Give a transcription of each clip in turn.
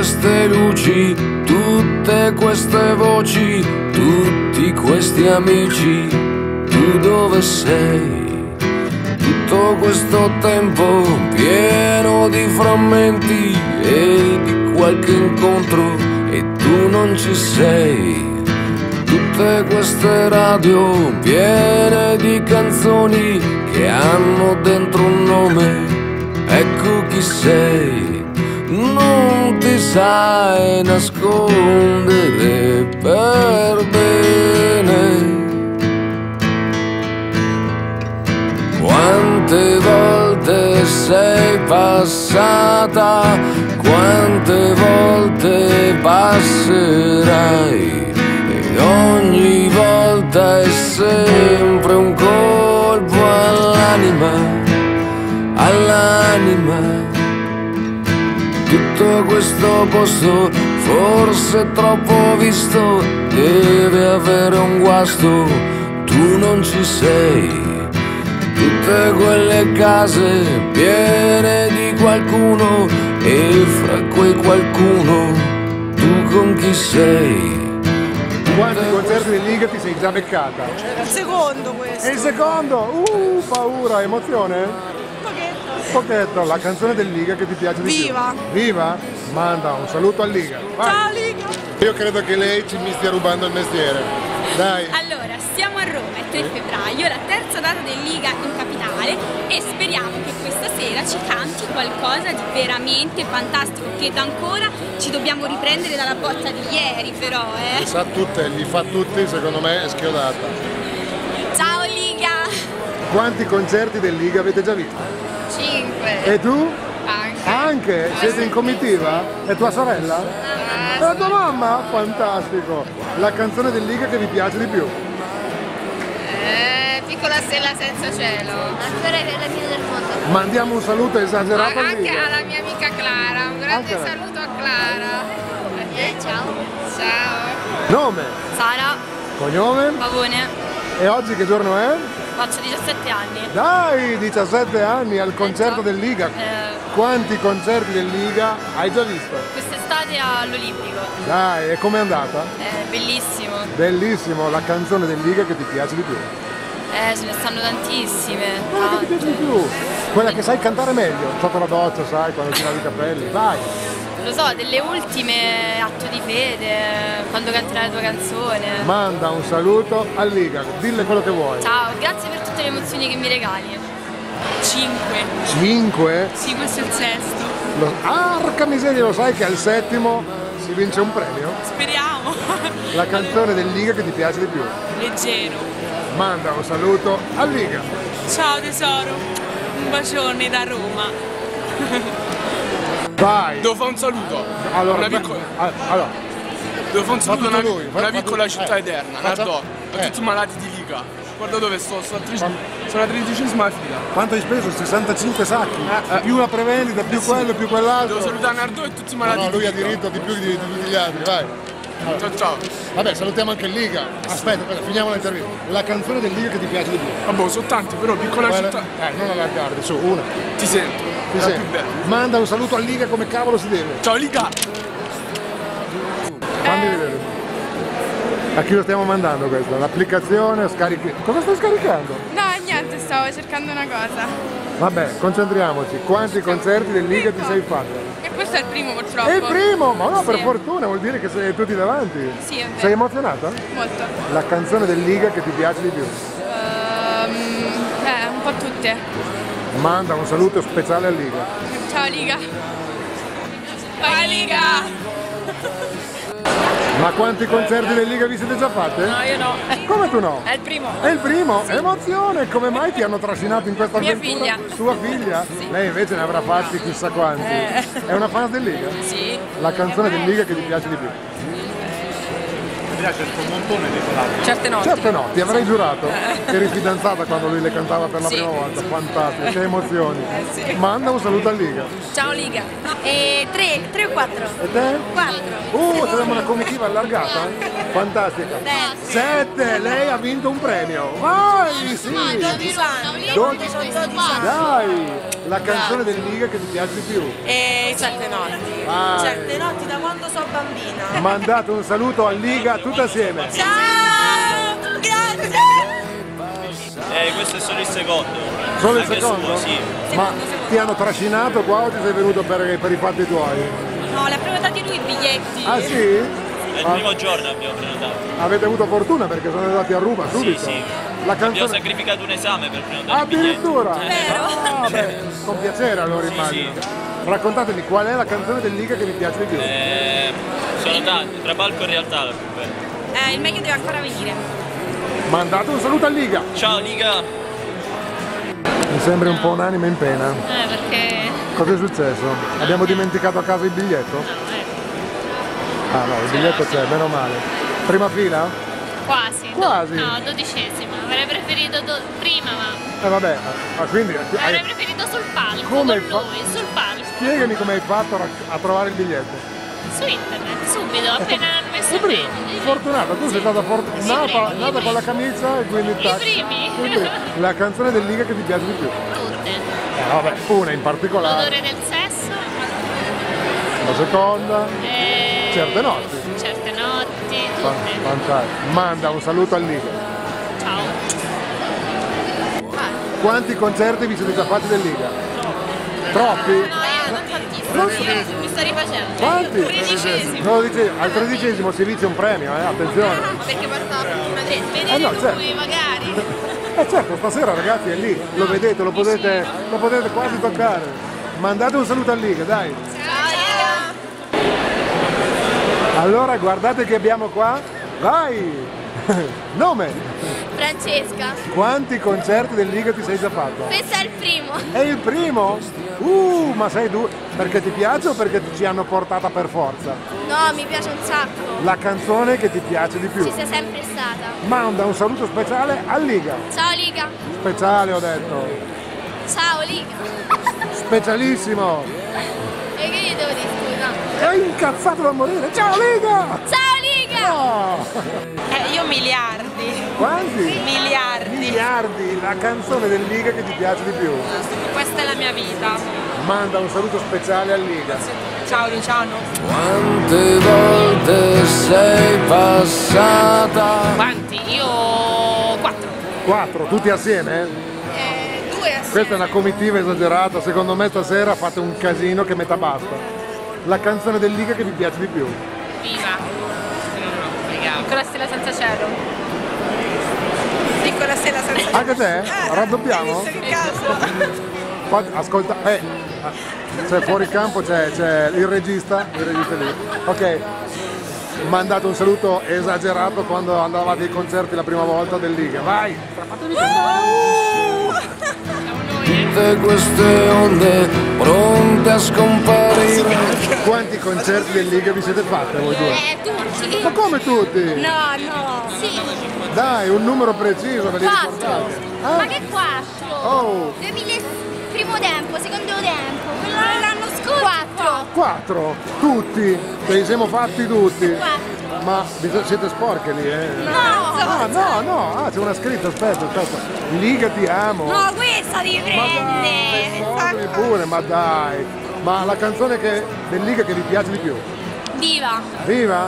queste luci, tutte queste voci, tutti questi amici, tu dove sei? Tutto questo tempo pieno di frammenti e di qualche incontro e tu non ci sei. Tutte queste radio piene di canzoni che hanno dentro un nome, ecco chi sei. Non ti sai nascondere per bene. Quante volte sei passata, quante volte passerai, e ogni volta è sempre un colpo all'anima, all'anima. Tutto questo posto, forse troppo visto, deve avere un guasto, tu non ci sei. Tutte quelle case piene di qualcuno e fra quei qualcuno tu con chi sei? Quanti concerti di Liga ti sei già beccata? Il secondo questo. E il secondo? Paura, emozione? Pochetto, la canzone del Liga che ti piace di Viva. più. Viva? Manda un saluto a Liga. Vai. Ciao Liga! Io credo che lei mi stia rubando il mestiere. Dai. Allora, siamo a Roma, è 3 febbraio, la terza data del Liga in capitale e speriamo che questa sera ci canti qualcosa di veramente fantastico, che ancora ci dobbiamo riprendere dalla botta di ieri però, Li sa tutte, li fa tutti, secondo me è schiodata. Ciao Liga! Quanti concerti del Liga avete già visto? 5. E tu? Anche. Anche? Siete in comitiva? E tua sorella? E la tua mamma? Fantastico! La canzone del Liga che vi piace di più? Piccola stella senza cielo. Ancora è la fine del mondo. Mandiamo un saluto esagerato al Anche Liga. alla mia amica Clara, un grande Anche a lei. saluto a Clara. Ciao. Ciao. Nome? Sara, Cognome? Pavone, E oggi che giorno è? faccio 17 anni. Dai, 17 anni al concerto del Liga. Quanti concerti del Liga hai già visto? Quest'estate all'Olimpico. Dai, e com'è andata? Bellissimo. Bellissimo, la canzone del Liga che ti piace di più. Ce ne stanno tantissime. Quella che ti piace di più. Quella che sai cantare meglio, sotto la doccia, sai, quando ti lavi i capelli. Vai. Lo so, delle ultime, Atto di fede, quando canterai la tua canzone. Manda un saluto al Liga, dille quello che vuoi. Ciao, grazie per tutte le emozioni che mi regali. 5. 5? Sì, questo è il sesto. Arca miseria, lo sai che al settimo si vince un premio? Speriamo. La canzone del Liga che ti piace di più. Leggero. Manda un saluto al Liga. Ciao tesoro, un bacione da Roma. Vai. Devo fare un saluto. Allora, Una piccola, allora, devo fare un saluto a tutto una, lui, una fa piccola tutto. città eterna, Nardò, a tutti i malati di Liga. Guarda dove sto, sono alla 13ª fila. quanto hai speso? 65 sacchi? Più la prevendita, più quello, più quell'altro. Devo salutare Nardò e tutti i No, malati no, di lui ha Liga. diritto di più di tutti gli altri, vai. Ciao ciao. Vabbè, salutiamo anche il Liga. Aspetta, finiamo l'intervista. La canzone del Liga che ti piace di più. Vabbè, sono tanti, però piccola Quella- città. non allargarti, su, una. Ti sento. Ti È la sento. più bella. Manda un saluto al Liga come cavolo si deve. Ciao Liga! Fammi vedere. A chi lo stiamo mandando questo? L'applicazione, scarichi. Cosa stai scaricando? No, niente, stavo cercando una cosa. Vabbè, concentriamoci. Quanti concerti del Liga ti sei fatto? E questo è il primo purtroppo. È il primo! Ma no, per Sì. fortuna, vuol dire che sei tutti davanti. Sì, è vero. Sei emozionata? Molto. La canzone del Liga che ti piace di più. Un po' tutte. Manda un saluto speciale al Liga. Ciao Liga. Vai Liga! Ma quanti concerti del Liga vi siete già fatti? No, io no. Come tu no? È il primo. È il primo? Emozione! Come mai ti hanno trascinato in questa Mia avventura? figlia. Sua figlia? Sì. Lei invece ne avrà fatti chissà quanti. È una fan del Liga? Sì. La canzone del Liga che ti piace di più? Certe notti. Certo no, ti avrei giurato che eri fidanzata quando lui le cantava per la Sì. prima volta. Fantastico, che emozioni. sì. Manda un saluto al Liga. Ciao Liga. 3 o 4? E te? 4. Saremo una comitiva allargata? Fantastica. 7, lei ha vinto un premio. Vai, sì. 12 anni. 12. Sono 12 anni. Dai. La canzone del Liga che ti piace di più? Certe notti. Vai. Certe notti da quando sono bambina. Mandate un saluto al Liga tutti assieme. Ciao! Grazie! Questo è solo il secondo. Solo il Anche secondo? suo, sì. Ma ti hanno trascinato qua o ti sei venuto per i fatti tuoi? No, l'ha prenotato lui i biglietti. Ah sì? È il primo giorno abbiamo prenotato. Avete avuto fortuna perché sono andati a Roma subito. Sì. La Abbiamo canzone... sacrificato un esame per prenotare il biglietto. Addirittura? Vero? Ah, beh, con piacere allora immagino. Raccontatemi qual è la canzone del Liga che vi piace di più? Sono tanti, tra palco e realtà la più bella. Il meglio deve ancora venire. Mandate un saluto al Liga! Ciao Liga! Mi sembri un po' un'anima in pena. Perché... Cosa è successo? Abbiamo dimenticato a casa il biglietto? Ah no, il biglietto c'è, meno male. Prima fila? Quasi. Quasi? No, 12ª. Avrei preferito prima, ma... Vabbè, quindi... Avrei preferito sul palco, Come con lui, sul palco. Spiegami come hai fatto a trovare il biglietto. Su internet, subito, appena hanno messo I il primi, video. fortunata, tu sei stata nata con la camicia e quindi tac. primi. I primi. La canzone del Liga che ti piace di più? Tutte. Vabbè, una in particolare. L'odore del sesso. La seconda, e... Certe notti. Certe notti, tutte. Fantastico. Manda un saluto al Liga. Ciao. Quanti concerti vi siete già fatti del Liga? Troppi? No, io non tantissimo. Mi sto rifacendo. Quanti? 13esimo. No, al 13esimo si vince un premio, attenzione. Perché porta la fortuna 3. Vedete no, lui certo. magari. Certo, stasera ragazzi è lì, lo vedete, lo potete quasi toccare. Mandate un saluto al Liga, dai. Ciao. Allora guardate che abbiamo qua. Vai! Nome? Francesca. Quanti concerti del Liga ti sei già fatto? Questo è il primo. È il primo? Ma sei due. Perché ti piace o perché ci hanno portata per forza? No, mi piace un sacco. La canzone che ti piace di più. Ci sei sempre stata. Manda un saluto speciale al Liga. Ciao Liga. Speciale ho detto. Ciao Liga. Specialissimo. E che gli devo dire scusa? È incazzato da morire. Ciao Liga! Ciao Liga! Oh. Io miliardi. Quanti? Miliardi. Miliardi, la canzone del Liga che ti piace di più. Questa è la mia vita. Manda un saluto speciale al Liga. Ciao Luciano. Quante volte sei passata? Quanti? Io 4. 4, tutti assieme? 2 assieme. Questa è una comitiva esagerata, secondo me stasera fate un casino che metà basta. La canzone del Liga che vi piace di più. Viva. Piccola stella senza cielo. Piccola stella senza cielo. Anche te? Raddoppiamo? Che caso. Ascolta, c'è fuori campo, c'è il regista lì. Ok, mandate un saluto esagerato quando andavate ai concerti la prima volta del Liga. Vai! Tutte queste onde pronte a scomparire. Quanti concerti del Liga vi siete fatti voi due? Tutti. Ma come tutti? No. Sì. Dai, un numero preciso, ve li 4. ricordate? Ma che 4? Oh! 2000 primo tempo, secondo tempo. Quello dell'anno scorso. 4. 4, tutti, ce li siamo fatti tutti. 4. Ma siete sporche lì, eh? No. C'è una scritta, aspetta. Liga ti amo. No, questa ti prende. Pure, ma dai. Ma la canzone del Liga che vi piace di più? Viva. Viva?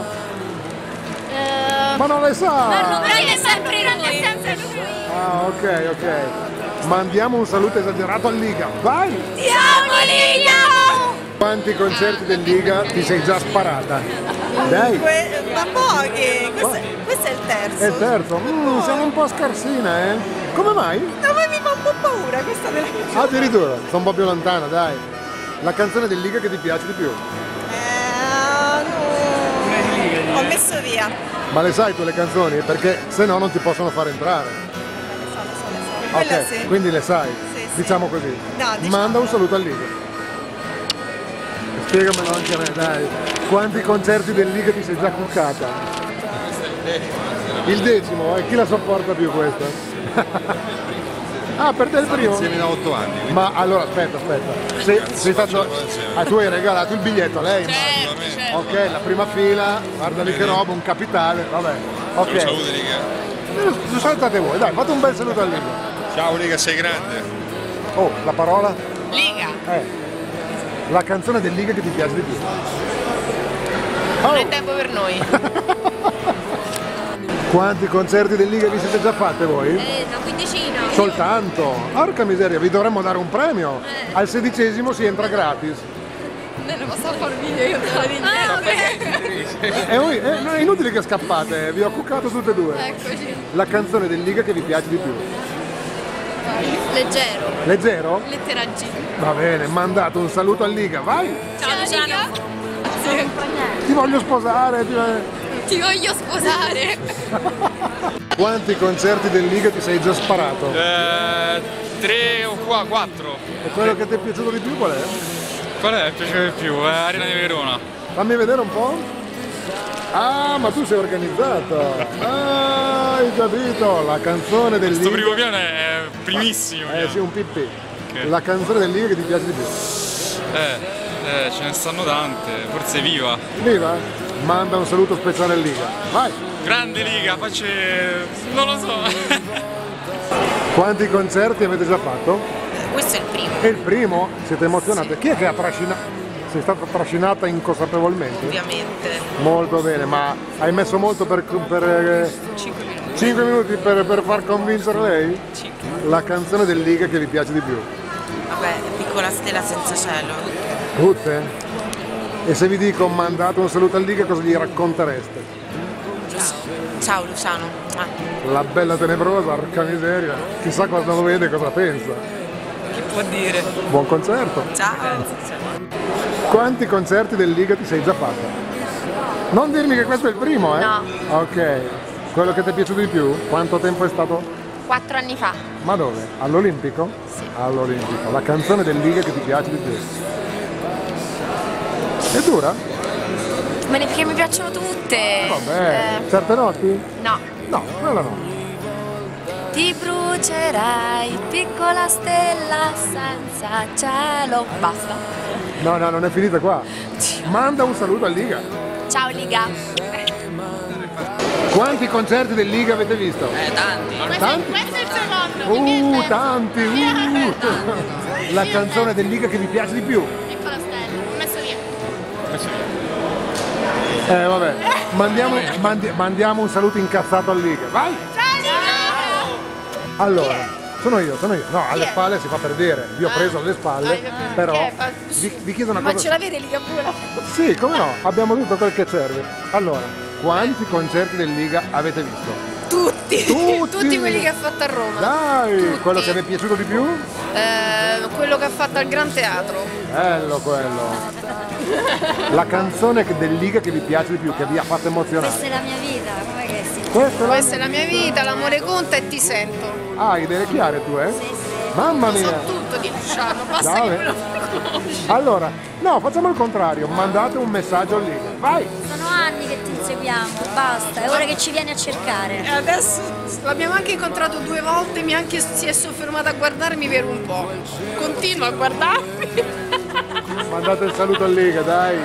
Ma non le sa! Ma è sempre lui. Ah, ok. Mandiamo un saluto esagerato al Liga. Vai! Ti amo Liga! Quanti concerti del Liga ti sei già sparata? Dai! Ma pochi. Questo è il terzo. È il terzo? Siamo un po' scarsina, eh? Come mai? A me mi fa un po' paura questa della canzone. Addirittura, sono un po' più lontana, dai. La canzone del Liga che ti piace di più? No. Ho messo via. Ma le sai quelle canzoni? Perché se no non ti possono far entrare. So. Quella Ok, sì. quindi le sai. Sì. Diciamo così. No, diciamo. Manda un saluto al Liga. Spiegamelo anche a me, dai. Quanti concerti del Liga ti sei già cuccata? Il decimo, chi la sopporta più questa? Ah, per te il primo? Insieme da 8 anni. Quindi... Ma allora aspetta. Sei stato... tu hai regalato il biglietto a lei? Certo. Ok, la prima fila, guarda lì che roba, un capitale, vabbè. Ok. Saluti Liga. Salutate voi, dai, fate un bel saluto al Liga. Ciao Liga, sei grande. Oh, la parola? Liga. La canzone del Liga che ti piace di più. Non è tempo per noi. Quanti concerti del Liga vi siete già fatte voi? Una quindicina. Soltanto? Porca miseria, vi dovremmo dare un premio. Al 16° si entra gratis. Non posso fare video io È inutile che scappate, vi ho cuccato tutte e due. Eccoci. La canzone del Liga che vi piace di più. Leggero. Leggero? Lettera G. Va bene, mandate un saluto al Liga, vai! Ciao Luciano. Ti voglio sposare! Ti voglio sposare. Quanti concerti del Liga ti sei già sparato? 3 o 4. E quello che ti è piaciuto di più qual è? Qual è il piaciuto di più? Arena di Verona. Fammi vedere un po'. Ah, ma tu sei organizzato! Ah, hai capito! La canzone del Liga. Questo primo piano è primissimo. Sì, un pipì. Okay. La canzone del Liga che ti piace di più. Ce ne stanno tante, forse Viva. Viva? Manda un saluto speciale al Liga. Vai! Grande Liga, faccio... non lo so. Quanti concerti avete già fatto? Questo è il primo. È il primo? Siete emozionate? Sì. Chi è che ha trascinato? Sei stata trascinata inconsapevolmente? Ovviamente. Molto bene, ma hai messo molto per 5 minuti. 5 minuti per far convincere lei? 5. La canzone del Liga che vi piace di più? Vabbè, Piccola stella senza cielo. Tutte? E se vi dico mandate un saluto al Liga, cosa gli raccontereste? Ciao Luciano. La bella tenebrosa, porca miseria. Chissà cosa lo vede e cosa pensa. Che può dire? Buon concerto. Ciao. Quanti concerti del Liga ti sei già fatta? Non dirmi che questo è il primo, eh? No. Ok. Quello che ti è piaciuto di più? Quanto tempo è stato? 4 anni fa. Ma dove? All'Olimpico? Sì. All'Olimpico. La canzone del Liga che ti piace di più? È dura? Ma perché mi piacciono tutte. Vabbè. Certe notti? No. No, quella no. Ti brucerai, piccola stella senza cielo. Basta. No, non è finita qua. Manda un saluto al Liga. Ciao Liga. Quanti concerti del Liga avete visto? Tanti. Tanti? Questo è il secondo. Tanti! La canzone del Liga che vi piace di più? Piccola stella, ho messo via. Vabbè, mandiamo un saluto incazzato al Liga. Vai! Allora, sono io. No, alle spalle si fa per dire. Vi ho preso alle spalle, però vi chiedo una cosa. Ma ce l'avete Liga pure? Sì, come no, abbiamo tutto quel che serve. Allora, quanti concerti del Liga avete visto? Tutti. Tutti quelli che ha fatto a Roma. Dai, Tutti. quello che vi è piaciuto di più? Quello che ha fatto al Gran Teatro. Bello quello. La canzone del Liga che vi piace di più, che vi ha fatto emozionare. Questa è la mia vita, com'è che si? Questa è la mia vita, l'amore conta e ti sento. Ah, idee chiare tu, eh? Sì. Mamma mia! So tutto di Luciano, basta Dai. che me lo conosci. Allora, no, facciamo il contrario, mandate un messaggio al Liga. Vai! Sono anni che ti inseguiamo, basta, è ora che ci vieni a cercare. E adesso l'abbiamo anche incontrato 2 volte, si è soffermato a guardarmi per un po'. Continua a guardarmi. Mandate il saluto al Liga, dai!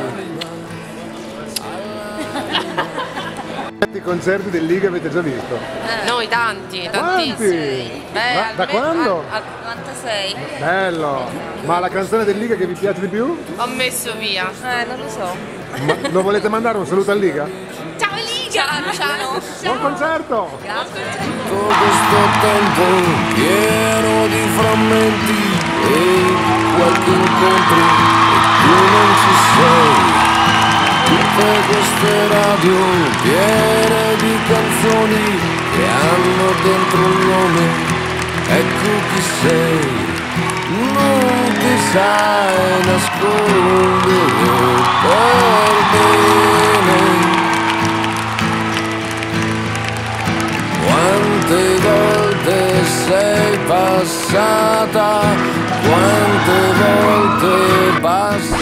Quanti concerti del Liga avete già visto? Noi tanti, Quanti? tantissimi. Da quando? Al 96. Bello! Ma la canzone del Liga che vi piace di più? Ho messo via. Non lo so. Ma lo volete mandare un saluto al Liga? Ciao Liga! Ciao Luciano. Buon concerto! Tutto questo tempo pieno di frammenti e qualche incontro e tu non ci sei. Tutte queste radio piene di canzoni che hanno dentro un nome, ecco chi sei. Non ti sai nascondere per bene. Quante volte sei passata, quante volte basta.